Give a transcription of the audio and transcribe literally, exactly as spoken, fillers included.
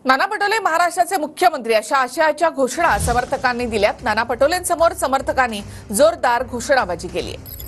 नाना पटोले महाराष्ट्राचे मुख्यमंत्री अशा आशयाच्या घोषणा समर्थकांनी दिल्यात। नाना पटोलेंसमोर समर्थकांनी जोरदार घोषणाबाजी केली आहे।